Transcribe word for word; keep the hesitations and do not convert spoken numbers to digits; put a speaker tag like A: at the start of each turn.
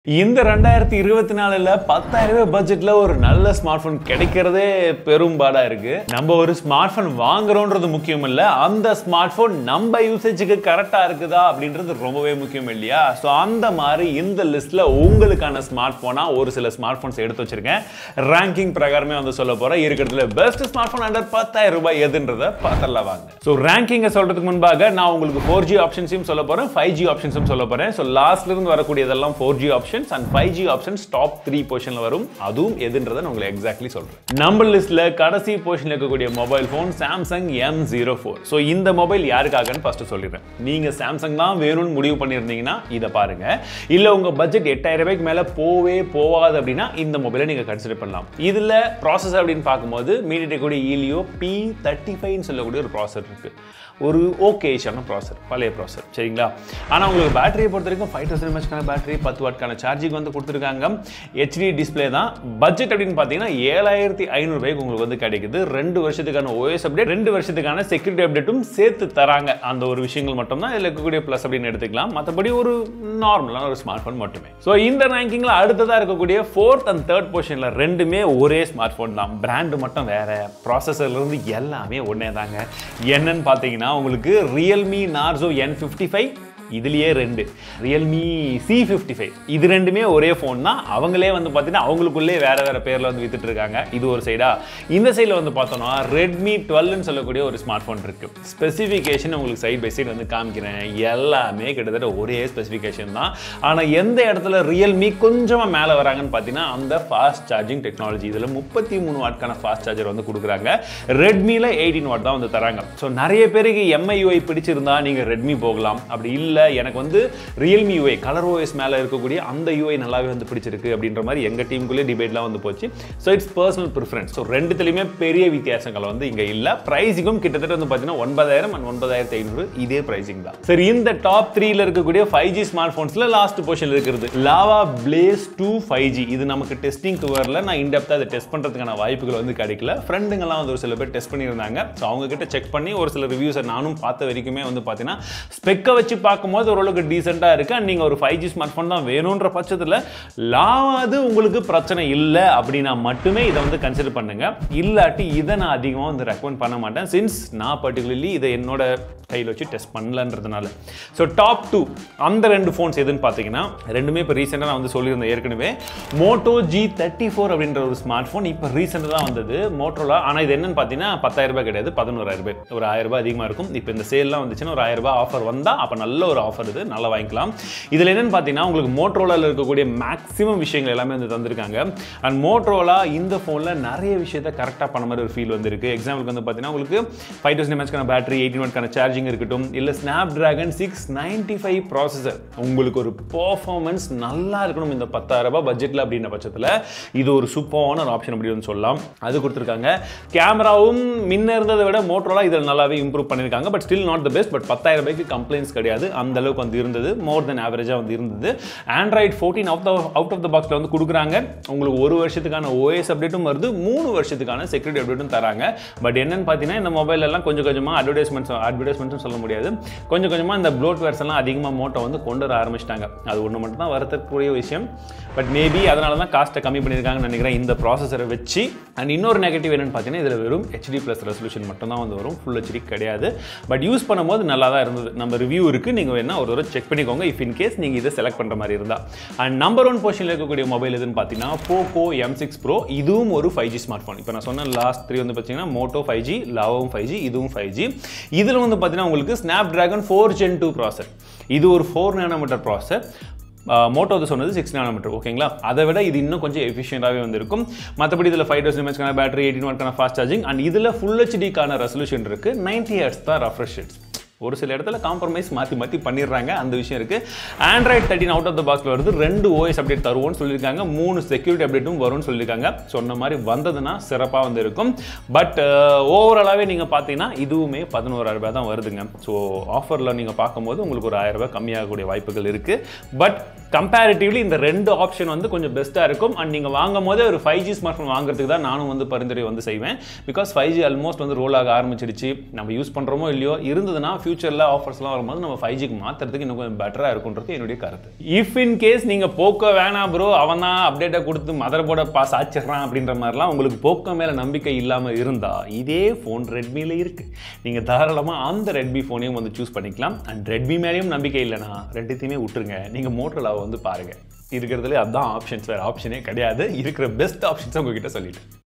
A: இந்த ரெண்டாயிரத்து இருபத்தி நாலுல பத்தாயிரம் ரூபாய் பட்ஜெட்ல ஒரு நல்ல ஸ்மார்ட் போன் கிடைக்கிறதே பெரும்பாடா இருக்கு. நம்ம ஒரு ஸ்மார்ட் போன் வாங்குறோம்ன்றது முக்கியம் இல்ல, அந்த ஸ்மார்ட் போன் நம்ம யூசேஜுக்கு கரெக்டா இருக்குதா அப்படின்றது ரொம்பவே முக்கியம் இல்லையா? ஸோ அந்த மாதிரி இந்த லிஸ்ட்ல உங்களுக்கான ஸ்மார்ட் போனா ஒரு சில ஸ்மார்ட் போன்ஸ் எடுத்து வச்சிருக்கேன். ரேங்கிங் பிரகாரமே வந்து சொல்ல போறேன். இருக்கிறதுல பெஸ்ட் ஸ்மார்ட் போன் அண்டர் பத்தாயிரம் ரூபாய் எதுன்றத பார்த்தலாம் வாங்க. ஸோ ரேங்கிங்கை சொல்றதுக்கு முன்பாக நான் உங்களுக்கு ஃபோர் ஜி ஆப்ஷன்ஸையும் சொல்ல போறேன், ஃபைவ் ஜி ஆப்ஷன்ஸும் சொல்ல போறேன். ஸோ லாஸ்ட்ல இருந்து வரக்கூடியதெல்லாம் four G option and five G options top three பொசிஷன்ல வரும். அதுவும் எதுன்றதை நான் உங்களுக்கு எக்ஸாக்ட்லி சொல்றேன். நம்பர் லிஸ்ட்ல கடைசி பொசிஷன்ல இருக்கக்கூடிய mobile phone Samsung M zero four. So இந்த மொபைல் யாருக்காகன்னு ஃபர்ஸ்ட் சொல்லிடுறேன். நீங்க சாம்சங் தான் வேணும்னு முடிவு பண்ணியிருந்தீங்கன்னா இதை பாருங்க. இல்ல உங்க பட்ஜெட் எட்டாயிரம் ரூபாய்க்கு மேல போவே போவாது அப்படின்னா இந்த மொபைலை நீங்க கன்சிடர் பண்ணலாம். இதுல ப்ராசஸ் அப்படின்னு பார்க்கும்போது MrTT கூடிய ஈலியோ பி தேர்ட்டி ஃபைவ் சொல்லக்கூடிய ஒரு ப்ராசஸர் இருக்கு. ஒரு ஓகேஷான ப்ராசஸர், பழைய ப்ராசஸர், சரிங்களா? ஆனால் உங்களுக்கு பேட்டரியை பொறுத்த வரைக்கும் ஃபைவ் தௌசண்ட் எம்ஏஹெச்க்கான பேட்டரி, பத்து வாட்க்கான சார்ஜிங் வந்து கொடுத்துருக்காங்க. ஹெச்டி டிஸ்பிளே தான். பட்ஜெட் அப்படின்னு பார்த்தீங்கன்னா ஏழாயிரத்தி ஐநூறு ரூபாய்க்கு உங்களுக்கு வந்து கிடைக்குது. ரெண்டு வருஷத்துக்கான ஓஎஸ் அப்டேட், ரெண்டு வருஷத்துக்கான செக்யூரிட்டி அப்டேட்டும் சேர்த்து தராங்க. அந்த ஒரு விஷயங்கள் மட்டும் தான் இதில் இருக்கக்கூடிய ப்ளஸ் அப்படின்னு எடுத்துக்கலாம். மற்றபடி ஒரு நார்மலான ஒரு ஸ்மார்ட் ஃபோன் மட்டுமே. ஸோ இந்த ரேங்கிங்கில் அடுத்ததாக இருக்கக்கூடிய ஃபோர்த் அண்ட் தேர்ட் பொசிஷனில் ரெண்டுமே ஒரே ஸ்மார்ட் ஃபோன் தான். பிராண்டு மட்டும் வேற, ப்ராசஸர்லேருந்து எல்லாமே ஒன்றே தாங்க. என்னன்னு பார்த்தீங்கன்னா உங்களுக்கு Realme Narzo N fifty five, இதுலயே ரெண்டு Realme சி ஃபிஃப்டி ஃபைவ், இது ரெண்டுமே ஒரே ஃபோன் தான். அவங்களே வந்து பார்த்தீங்கன்னா அவங்களுக்குள்ளே வேற வேற பேர்ல வந்து வித்துட்டு இருக்காங்க. இது ஒரு சைடா. இந்த சைடில் வந்து பார்த்தோம்னா Redmi டுவெல்னு சொல்லக்கூடிய ஒரு ஸ்மார்ட் ஃபோன் இருக்கு. ஸ்பெசிஃபிகேஷன் உங்களுக்கு சைட் பை சைடு வந்து காமிக்கிறேன். எல்லாமே கிட்டத்தட்ட ஒரே ஸ்பெசிஃபிகேஷன் தான். ஆனால் எந்த இடத்துல Realme கொஞ்சமா மேலே வராங்கன்னு பார்த்தீங்கன்னா அந்த ஃபாஸ்ட் சார்ஜிங் டெக்னாலஜி. இதில் முப்பத்தி மூணு வாட்க்கான ஃபாஸ்ட் சார்ஜர் வந்து கொடுக்குறாங்க. ரெட்மியில் எயிட்டீன் வாட் தான் வந்து தராங்க. ஸோ நிறைய பேருக்கு எம்ஐயூஐ பிடிச்சிருந்தா நீங்கள் ரெட்மி போகலாம். அப்படி இல்லை எனக்கு வந்து Realme U I colour OS மேல இருக்கக்கூடிய அந்த யூஐ நல்லாவே வந்து பிடிச்சிருக்கு அப்படின்ற மாதிரி எங்க டீமுக்குள்ளே டிபேட்லாம் வந்து போச்சு. So it's personal preference. So ரெண்டுத்துலையுமே பெரிய வித்தியாசங்கள் வந்து இங்க இல்ல. பிரைசிங்கும் கிட்டத்தட்ட வந்து பார்த்தீங்கன்னா ஒன்பதாயிரம் அண்ட் ஒன்பதாயிரத்தி ஐநூறு இதே பிரைசிங் தான். சரி, இந்த டாப் த்ரீல இருக்கக்கூடிய ஃபைவ் ஜி ஸ்மார்ட் போன்ஸ்ல லாஸ்ட் பொசிஷன்ல இருக்கிறது Lava Blaze two five G. இது நமக்கு டெஸ்டிங்க்கு வரல. நான் இன்டெப்தா அதை டெஸ்ட் பண்றதுக்கான வாய்ப்புகள் வந்து கிடைக்கல. ஃப்ரெண்டுங்கெல்லாம் வந்து ஒரு சில பேர் டெஸ்ட் பண்ணியிருந்தாங்க. ஸோ அவங்க கிட்ட செக் பண்ணி ஒரு சில ரிவ்யூஸை நானும் பார்த்த வரைக்குமே வந்து பார்த்தீங்கன்னா ஸ்பெக்கை வச்சு பார்க்கும் போது ஓரளவுக்கு டீசெண்டா இருக்கு. நீங்க ஒரு ஃபைவ் ஜி ஸ்மார்ட் போன் தான் வேணும்ன்ற பட்சத்தில் லாவாது உங்களுக்கு பிரச்சனை இல்லை அப்படின்னா மட்டுமே இதை வந்து கன்சிடர் பண்ணுங்க. இல்லாட்டி இதை நான் அதிகமாக வந்து ரெக்கமெண்ட் பண்ண மாட்டேன். சின்ஸ் நான் பர்டிகுலர்லி இதை என்னோட கையில் வச்சு டெஸ்ட் பண்ணலன்றதுனால. ஸோ டாப் டூ அந்த ரெண்டு ஃபோன்ஸ் எதுன்னு பார்த்தீங்கன்னா ரெண்டுமே இப்போ ரீசெண்டாக நான் வந்து சொல்லியிருந்தேன் ஏற்கனவே. மோட்டோ ஜி தேர்ட்டி ஃபோர் அப்படின்ற ஒரு ஸ்மார்ட் ஃபோன் இப்போ ரீசெண்டாக தான் வந்தது மோட்டோல. ஆனால் இது என்னன்னு பார்த்தீங்கன்னா பத்தாயிரம் ரூபாய் கிடையாது, பதினோராயிரம் ரூபாய், ஒரு ஆயிரம் ரூபாய் அதிகமாக இருக்கும். இப்போ இந்த சேல்லாம் வந்துச்சுன்னா ஒரு ஆயிரம் ரூபாய் ஆஃபர் வந்தால் அப்போ நல்ல ஒரு ஆஃபர் இது, நல்லா வாங்கிக்கலாம். இதில் என்னன்னு பார்த்தீங்கன்னா உங்களுக்கு மோட்டோரோலாவில் இருக்கக்கூடிய மேக்ஸிமம் விஷயங்கள் எல்லாமே வந்து தந்திருக்காங்க. அண்ட் மோட்டோரோலா இந்த ஃபோனில் நிறைய விஷயத்தை கரெக்டாக பண்ண மாதிரி ஒரு ஃபீல் வந்துருக்கு. எக்ஸாம்பிளுக்கு வந்து பார்த்தீங்கன்னா உங்களுக்கு ஃபைவ் தௌசண்ட் எம்ஏஹெச்க்கான பேட்டரி, எயிட்டீன் வாட்க்கான சார்ஜிங் இருக்கட்டும், இல்லை Snapdragon six ninety five processor. உங்களுக்கு ஒரு பர்ஃபார்மன்ஸ் நல்லா இருக்கணும் இந்த பத்தாயிரம் ரூபாய் பட்ஜெட்டில் அப்படின்ற பட்சத்தில் இது ஒரு சூப்பரான ஒரு ஆப்ஷன் அப்படின்னு சொல்லலாம். அது கொடுத்துருக்காங்க. கேமராவும் முன்ன இருந்ததை விட மோட்டோரோலா இதில் நல்லாவே இம்ப்ரூவ் பண்ணியிருக்காங்க. But still not the best. But பத்தாயிரம் ரூபாய்க்கு கம்ப்ளைண்ட்ஸ் கிடையாது. அந்த அளவுக்கு வந்து இருந்தது, மோர் தென் ஆவரேஜா வந்து இருந்தது. Android fourteen out out of the பாக்ஸ்ல வந்து கொடுக்குறாங்க. உங்களுக்கு ஒரு வருஷத்துக்கான ஓஎஸ் அப்டேட்டும் வருது, மூணு வருஷத்துக்கான செக்யூரிட்டி அப்டேட்டும் தராங்க. பட் என்னன்னு பார்த்தீங்கன்னா இந்த மொபைல் எல்லாம் கொஞ்சம் கொஞ்சமாக அட்வர்டைஸ்மெண்ட்ஸ் அட்வர்டைஸ்மெண்ட்ஸும் சொல்ல முடியாது, கொஞ்சம் கொஞ்சமாக இந்த ப்ளோட்வேர்ஸ் எல்லாம் அதிகமாக மோட்டோ வந்து கொண்டு வர ஆரம்பிச்சிட்டாங்க. அது ஒன்று மட்டும் தான் வருத்தக்கூடிய விஷயம். பட் மேபி அதனால தான் காஸ்ட்டை கம்மி பண்ணியிருக்காங்கன்னு நினைக்கிறேன் இந்த ப்ராசஸரை வச்சு. அண்ட் இன்னொரு நெகட்டிவ் என்னன்னு பார்த்தீங்கன்னா இதில் வெறும் ஹெச்டி பிளஸ் ரெசல்யூஷன் மட்டும் தான் வந்து வரும், ஃபுல் ஹெச்டி கிடையாது. பட் யூஸ் பண்ணும்போது நல்லா தான் இருந்தது. நம்ம ரிவ்யூ இருக்குது, நீங்கள் வேணா ஒரு தடவை செக் பண்ணிக்கோங்க இஃப் இன் கேஸ் நீங்கள் இதை செலக்ட் பண்ணுற மாதிரி இருந்தால். அண்ட் நம்பர் ஒன் பொசிஷனில் இருக்கக்கூடிய மொபைல் எதுன்னு பார்த்தீங்கன்னா Poco எம் சிக்ஸ் ப்ரோ. இதுவும் ஒரு ஃபைவ் ஜி ஸ்மார்ட் ஃபோன். இப்போ நான் சொன்ன லாஸ்ட் த்ரீ வந்து பார்த்தீங்கன்னா மோட்டோ ஃபைவ் ஜி, லாவும் ஃபைவ் ஜி, இதுவும் ஃபைவ் ஜி. இதில் வந்து பார்த்தீங்கன்னா உங்களுக்கு Snapdragon four gen two processor. இது ஒரு ஃபோர் நேனோமீட்டர் ப்ராசர். மோட்டோ வந்து சொன்னது சிக்ஸ் நானோமீட்டர், ஓகேங்களா? அதை விட இது இன்னும் கொஞ்சம் எஃபிஷியண்டாகவே வந்துருக்கும். மற்றபடி இதில் ஃபைவ் தௌசண்ட் எம்ஏஹெச்க்கான பேட்டரி, எயிட்டீன் வாட்க்கான ஃபாஸ்ட் சார்ஜிங், அண்ட் இதில் ஃபுல் ஹெச்டிக்கான ரெசல்யூஷன் இருக்கு. நைன்டி ஹெர்ட்ஸ் தான் ரெஃப்ரெஷ் ரேட். ஒரு சில இடத்துல காம்ப்ரமைஸ் மாற்றி மாற்றி பண்ணிடுறாங்க, அந்த விஷயம் இருக்குது. Android thirteen out of the பாக்ஸில் வருது. ரெண்டு ஓஎஸ் அப்டேட் தருவோம்னு சொல்லியிருக்காங்க, மூணு செக்யூரிட்டி அப்டேட்டும் வரும்னு சொல்லியிருக்காங்க. சொன்ன மாதிரி வந்ததுன்னா சிறப்பாக வந்து இருக்கும். பட் ஓவராலாகவே நீங்கள் பார்த்தீங்கன்னா இதுவுமே பதினோராயிரம் ரூபாய் தான் வருதுங்க. ஸோ ஆஃபரில் நீங்கள் பார்க்கும்போது உங்களுக்கு ஒரு ஆயிரம் ரூபாய் கம்மியாகக்கூடிய வாய்ப்புகள் இருக்குது. பட் கம்பேரிட்டிவ்லி இந்த ரெண்டு ஆப்ஷன் வந்து கொஞ்சம் பெஸ்ட்டாக இருக்கும். அண்ட் நீங்கள் வாங்கும் போதே ஒரு ஃபைவ் ஜி ஸ்மார்ட் ஃபோன் வாங்குறதுக்கு தான் நானும் வந்து பரிந்துரை வந்து செய்வேன். பிகாஸ் ஃபைவ் ஜி ஆல்மோஸ்ட் வந்து ரோல் ஆக ஆரம்பிச்சிடுச்சு. நம்ம யூஸ் பண்ணுறோமோ இல்லையோ, இருந்ததுன்னா ஃபியூச்சரில் ஆஃபர்ஸ்லாம் வரும்போது நம்ம ஃபைவ் ஜிக்கு மாற்றுறதுக்கு இன்னும் கொஞ்சம் பெட்டராக இருக்குன்றது என்னுடைய கருத்து. இஃப் இன் கேஸ் நீங்கள் போக்கோ வேணாம் ப்ரோ அவன் தான் அப்டேட்டை கொடுத்து மதர் போர்டை பாஸ் ஆச்சிடுறான் அப்படின்ற மாதிரிலாம் உங்களுக்கு போக்கோ மேலே நம்பிக்கை இல்லாமல் இருந்தால் இதே ஃபோன் ரெட்மியில் இருக்குது. நீங்கள் தாராளமாக அந்த ரெட்மி ஃபோனையும் வந்து சூஸ் பண்ணிக்கலாம். அண்ட் ரெட்மி மேலேயும் நம்பிக்கை இல்லைனா ரெண்டுத்தையுமே விட்டுருங்க, நீங்கள் மோட்டோலாவை வந்து பாருங்கள். இருக்கிறதுல அதுதான் ஆப்ஷன்ஸ், வேறு ஆப்ஷனே கிடையாது. இருக்கிற பெஸ்ட் ஆப்ஷன்ஸை உங்ககிட்ட சொல்லிட்டேன்.